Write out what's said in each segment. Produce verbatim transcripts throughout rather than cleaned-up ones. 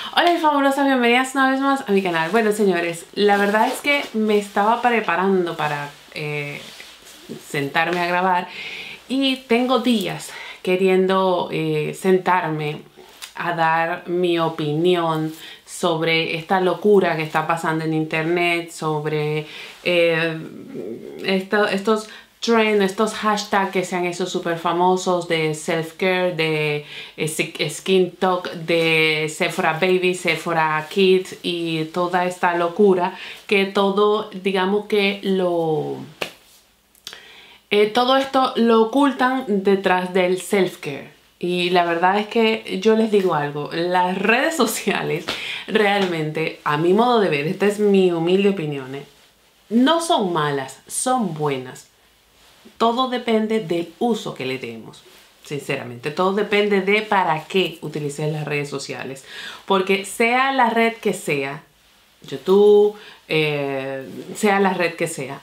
Hola mis fabulosas, bienvenidas una vez más a mi canal. Bueno señores, la verdad es que me estaba preparando para eh, sentarme a grabar y tengo días queriendo eh, sentarme a dar mi opinión sobre esta locura que está pasando en internet, sobre eh, esto, estos trend, estos hashtags que se han hecho súper famosos de self-care, de eh, skin talk, de Sephora Baby, Sephora Kids y toda esta locura que todo, digamos que lo... Eh, todo esto lo ocultan detrás del self-care. Y la verdad es que yo les digo algo, las redes sociales realmente, a mi modo de ver, esta es mi humilde opinión, ¿eh? No son malas, son buenas. Todo depende del uso que le demos, sinceramente. Todo depende de para qué utilices las redes sociales. Porque sea la red que sea, YouTube, eh, sea la red que sea,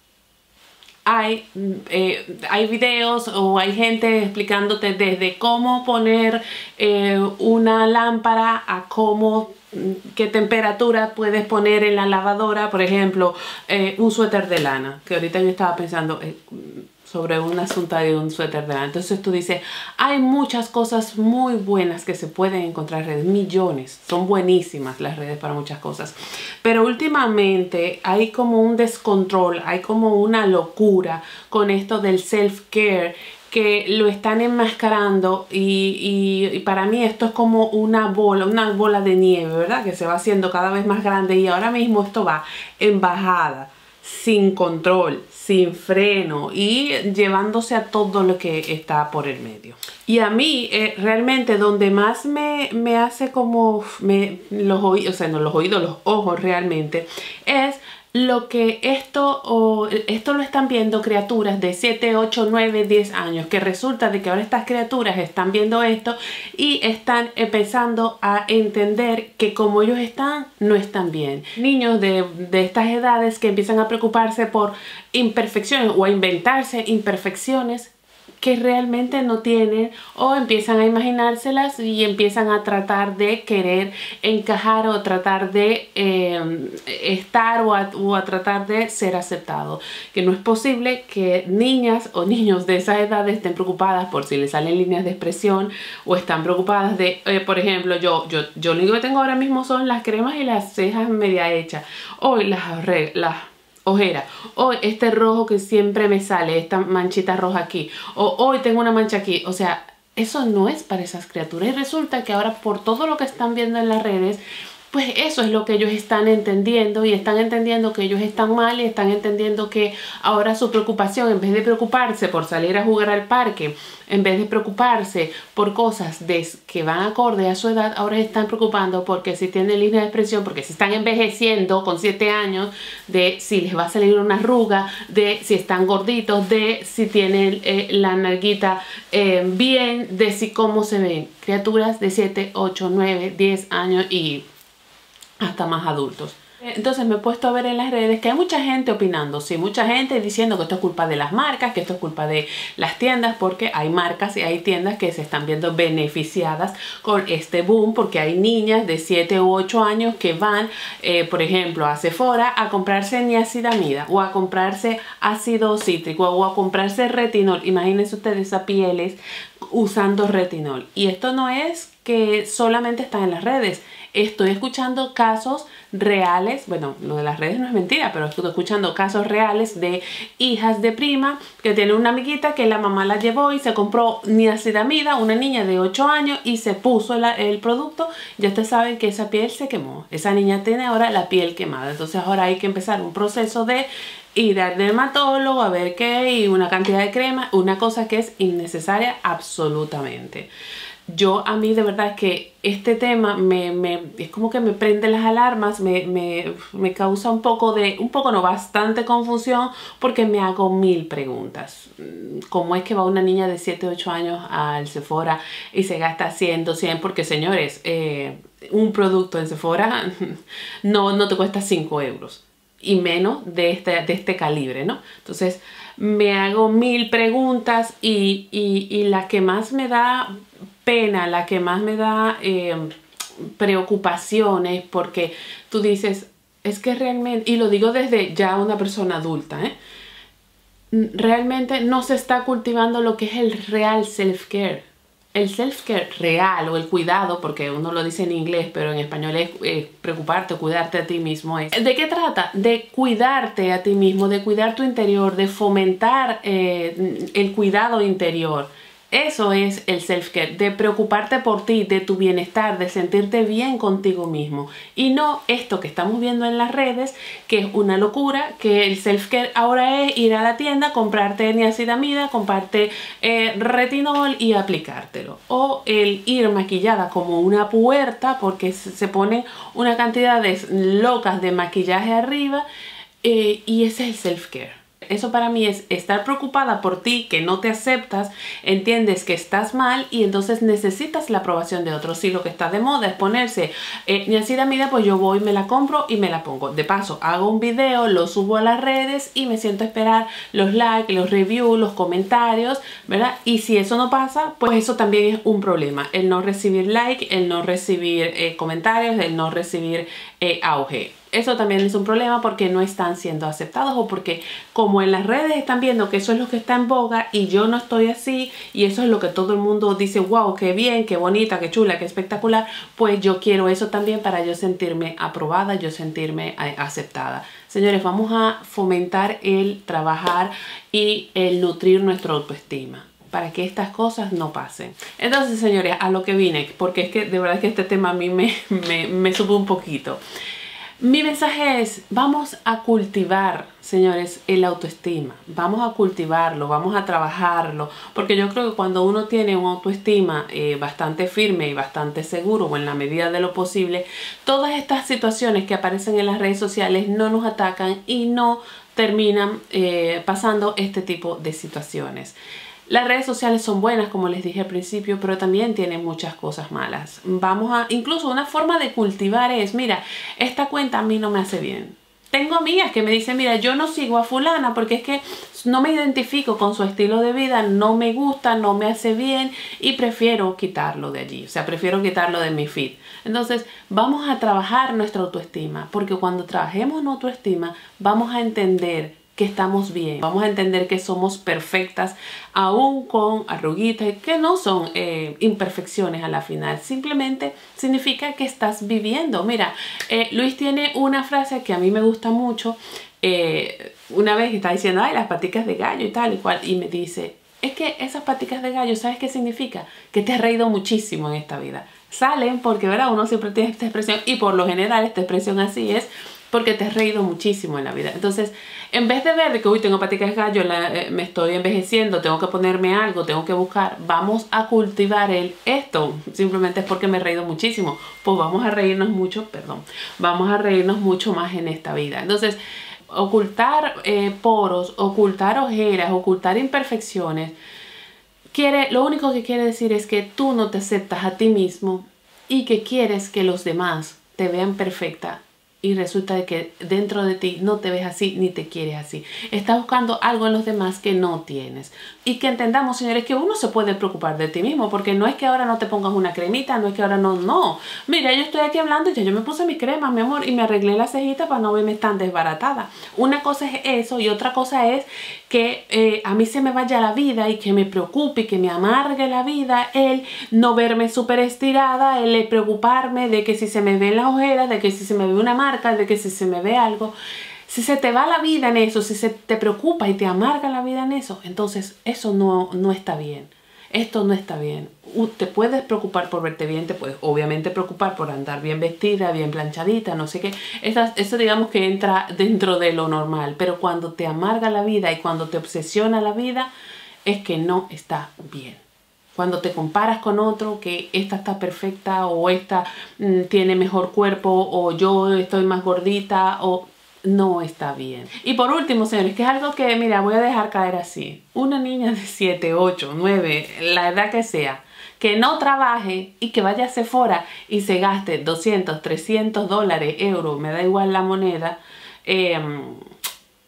hay, eh, hay videos o hay gente explicándote desde cómo poner eh, una lámpara a cómo, qué temperatura puedes poner en la lavadora. Por ejemplo, eh, un suéter de lana, que ahorita yo estaba pensando eh, sobre un asunto de un suéter de lana. Entonces tú dices, hay muchas cosas muy buenas que se pueden encontrar en redes, millones, son buenísimas las redes para muchas cosas, pero últimamente hay como un descontrol, hay como una locura con esto del self-care, que lo están enmascarando y, y, y para mí esto es como una bola, una bola de nieve, ¿verdad? Que se va haciendo cada vez más grande y ahora mismo esto va en bajada, sin control, sin freno y llevándose a todo lo que está por el medio. Y a mí eh, realmente donde más me, me hace como me, los oídos, o sea, no los oídos, los ojos realmente, es lo que esto, o, esto lo están viendo criaturas de siete, ocho, nueve, diez años, que resulta de que ahora estas criaturas están viendo esto y están empezando a entender que como ellos están, no están bien. Niños de, de estas edades que empiezan a preocuparse por imperfecciones o a inventarse imperfecciones que realmente no tienen, o empiezan a imaginárselas y empiezan a tratar de querer encajar o tratar de eh, estar o a, o a tratar de ser aceptado. Que no es posible que niñas o niños de esa edad estén preocupadas por si les salen líneas de expresión o están preocupadas de, eh, por ejemplo, yo, yo, yo lo único que tengo ahora mismo son las cremas y las cejas media hechas, o las, las ojera, o este rojo que siempre me sale, esta manchita roja aquí, o hoy tengo una mancha aquí. O sea, eso no es para esas criaturas y resulta que ahora por todo lo que están viendo en las redes, pues eso es lo que ellos están entendiendo y están entendiendo que ellos están mal y están entendiendo que ahora su preocupación, en vez de preocuparse por salir a jugar al parque, en vez de preocuparse por cosas de, que van acorde a su edad, ahora se están preocupando porque si tienen línea de expresión, porque si están envejeciendo con siete años, de si les va a salir una arruga, de si están gorditos, de si tienen eh, la nalguita eh, bien, de si cómo se ven. Criaturas de siete, ocho, nueve, diez años y hasta más adultos. Entonces me he puesto a ver en las redes que hay mucha gente opinando, sí, mucha gente diciendo que esto es culpa de las marcas, que esto es culpa de las tiendas, porque hay marcas y hay tiendas que se están viendo beneficiadas con este boom, porque hay niñas de siete u ocho años que van, eh, por ejemplo, a Sephora a comprarse niacinamida o a comprarse ácido cítrico o a comprarse retinol. Imagínense ustedes esas pieles usando retinol. Y esto no es que solamente está en las redes. Estoy escuchando casos reales, bueno, lo de las redes no es mentira, pero estoy escuchando casos reales de hijas de prima que tienen una amiguita que la mamá la llevó y se compró niacinamida, una niña de ocho años, y se puso el, el producto. Ya ustedes saben que esa piel se quemó. Esa niña tiene ahora la piel quemada. Entonces ahora hay que empezar un proceso de ir al dermatólogo a ver qué, y una cantidad de crema, una cosa que es innecesaria absolutamente. Yo a mí de verdad es que este tema me, me, es como que me prende las alarmas, me, me, me causa un poco de, un poco no, bastante confusión, porque me hago mil preguntas. ¿Cómo es que va una niña de siete, ocho años al Sephora y se gasta cien, doscientos? Porque señores, eh, un producto en Sephora no, no te cuesta cinco euros. Y menos de este, de este calibre, ¿no? Entonces me hago mil preguntas y, y, y la que más me da pena, la que más me da eh, preocupaciones porque tú dices, es que realmente, y lo digo desde ya una persona adulta, ¿eh? realmente no se está cultivando lo que es el real self-care. El self-care real o el cuidado, porque uno lo dice en inglés, pero en español es eh, preocuparte, cuidarte a ti mismo. Es. ¿De qué trata? De cuidarte a ti mismo, de cuidar tu interior, de fomentar eh, el cuidado interior. Eso es el self-care, de preocuparte por ti, de tu bienestar, de sentirte bien contigo mismo. Y no esto que estamos viendo en las redes, que es una locura, que el self-care ahora es ir a la tienda, comprarte niacinamida, comprarte eh, retinol y aplicártelo. O el ir maquillada como una puerta, porque se ponen una cantidad de locas de maquillaje arriba, eh, y ese es el self-care. Eso para mí es estar preocupada por ti, que no te aceptas, entiendes que estás mal y entonces necesitas la aprobación de otros. Si lo que está de moda es ponerse eh, niacinamida, pues yo voy, me la compro y me la pongo. De paso, hago un video, lo subo a las redes y me siento a esperar los likes, los reviews, los comentarios, ¿verdad? Y si eso no pasa, pues eso también es un problema. El no recibir like, el no recibir eh, comentarios, el no recibir eh, auge. Eso también es un problema porque no están siendo aceptados o porque como en las redes están viendo que eso es lo que está en boga y yo no estoy así y eso es lo que todo el mundo dice, wow, qué bien, qué bonita, qué chula, qué espectacular, pues yo quiero eso también para yo sentirme aprobada, yo sentirme aceptada. Señores, vamos a fomentar el trabajar y el nutrir nuestra autoestima para que estas cosas no pasen. Entonces, señores, a lo que vine, porque es que de verdad que este tema a mí me, me, me sube un poquito. Mi mensaje es, vamos a cultivar, señores, el autoestima. Vamos a cultivarlo, vamos a trabajarlo. Porque yo creo que cuando uno tiene una autoestima eh, bastante firme y bastante seguro, o en la medida de lo posible, todas estas situaciones que aparecen en las redes sociales no nos atacan y no terminan eh, pasando este tipo de situaciones. Las redes sociales son buenas, como les dije al principio, pero también tienen muchas cosas malas. Vamos a, incluso una forma de cultivar es, mira, esta cuenta a mí no me hace bien. Tengo amigas que me dicen, mira, yo no sigo a fulana porque es que no me identifico con su estilo de vida, no me gusta, no me hace bien y prefiero quitarlo de allí. O sea, prefiero quitarlo de mi feed. Entonces, vamos a trabajar nuestra autoestima, porque cuando trabajemos nuestra autoestima, vamos a entender que estamos bien, vamos a entender que somos perfectas aún con arruguitas que no son eh, imperfecciones a la final, simplemente significa que estás viviendo. Mira, eh, Luis tiene una frase que a mí me gusta mucho, eh, una vez está diciendo, ay, las paticas de gallo y tal y cual, y me dice, es que esas paticas de gallo, ¿sabes qué significa? Que te has reído muchísimo en esta vida. Salen porque, ¿verdad? Uno siempre tiene esta expresión y por lo general esta expresión así es porque te has reído muchísimo en la vida. Entonces, en vez de ver que, uy, tengo paticas de gallo, la, eh, me estoy envejeciendo, tengo que ponerme algo, tengo que buscar, vamos a cultivar el esto. Simplemente es porque me he reído muchísimo. Pues vamos a reírnos mucho, perdón, vamos a reírnos mucho más en esta vida. Entonces, ocultar eh, poros, ocultar ojeras, ocultar imperfecciones, quiere, lo único que quiere decir es que tú no te aceptas a ti mismo y que quieres que los demás te vean perfecta. Y resulta de que dentro de ti no te ves así ni te quieres así. Estás buscando algo en los demás que no tienes. Y que entendamos, señores, que uno se puede preocupar de ti mismo. Porque no es que ahora no te pongas una cremita, no es que ahora no, no. Mira, yo estoy aquí hablando y ya yo me puse mi crema, mi amor, y me arreglé la cejita para no verme tan desbaratada. Una cosa es eso y otra cosa es que eh, a mí se me vaya la vida y que me preocupe y que me amargue la vida el no verme súper estirada, el preocuparme de que si se me ven las ojeras, de que si se me ve una marca, de que si se me ve algo. Si se te va la vida en eso, si se te preocupa y te amarga la vida en eso, entonces eso no, no está bien. Esto no está bien. Te puedes preocupar por verte bien, te puedes obviamente preocupar por andar bien vestida, bien planchadita, no sé qué. Eso, eso digamos que entra dentro de lo normal. Pero cuando te amarga la vida y cuando te obsesiona la vida, es que no está bien. Cuando te comparas con otro, que esta está perfecta o esta mmm, tiene mejor cuerpo o yo estoy más gordita o... no está bien. Y por último, señores, que es algo que, mira, voy a dejar caer así. Una niña de siete, ocho, nueve, la edad que sea, que no trabaje y que vaya a Sephora y se gaste doscientos, trescientos dólares, euros, me da igual la moneda, eh,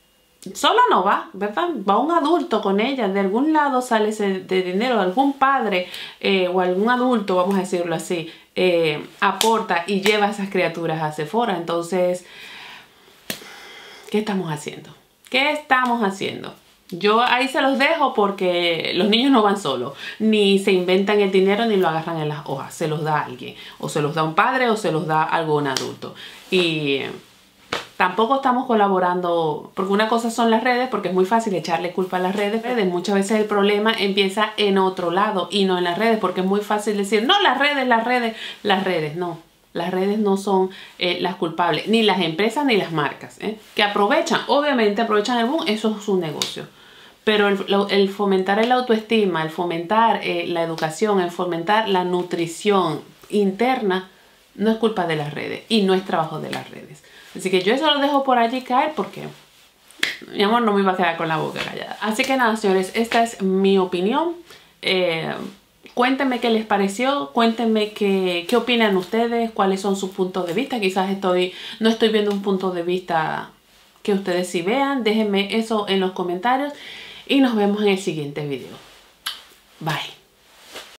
Solo no va, ¿verdad? Va un adulto con ella, de algún lado sale ese de dinero, algún padre eh, o algún adulto, vamos a decirlo así, eh, aporta y lleva a esas criaturas a Sephora. Entonces, ¿qué estamos haciendo? ¿Qué estamos haciendo? Yo ahí se los dejo porque los niños no van solos, ni se inventan el dinero ni lo agarran en las hojas, se los da alguien, o se los da un padre o se los da algún adulto. Y tampoco estamos colaborando, porque una cosa son las redes, porque es muy fácil echarle culpa a las redes. Muchas veces el problema empieza en otro lado y no en las redes, porque es muy fácil decir, no, las redes, las redes, las redes, no. Las redes no son eh, las culpables, ni las empresas ni las marcas, ¿eh? Que aprovechan, obviamente aprovechan el boom, eso es su negocio. Pero el, el fomentar el autoestima, el fomentar eh, la educación, el fomentar la nutrición interna, no es culpa de las redes y no es trabajo de las redes. Así que yo eso lo dejo por allí caer porque, mi amor, no me iba a quedar con la boca callada. Así que nada, señores, esta es mi opinión. Eh, cuéntenme qué les pareció, cuéntenme qué, qué opinan ustedes, cuáles son sus puntos de vista. Quizás estoy, no estoy viendo un punto de vista que ustedes sí vean. Déjenme eso en los comentarios y nos vemos en el siguiente video. Bye.